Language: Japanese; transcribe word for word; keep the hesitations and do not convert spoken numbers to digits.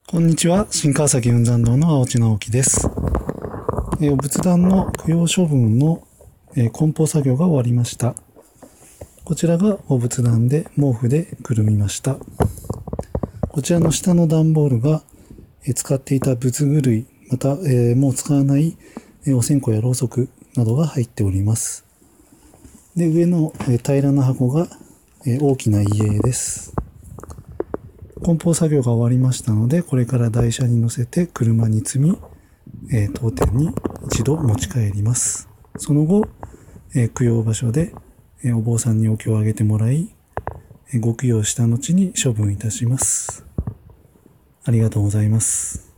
こんにちは、新川崎雲山堂の青地直樹です。えー、仏壇の供養処分の、えー、梱包作業が終わりました。こちらがお仏壇で毛布でくるみました。こちらの下の段ボールが、えー、使っていた仏具類、また、えー、もう使わない、えー、お線香やろうそくなどが入っております。で、上の、えー、平らな箱が、えー、大きな家です。梱包作業が終わりましたので、これから台車に乗せて車に積み、えー、当店に一度持ち帰ります。その後、えー、供養場所で、えー、お坊さんにお経をあげてもらい、えー、ご供養した後に処分いたします。ありがとうございます。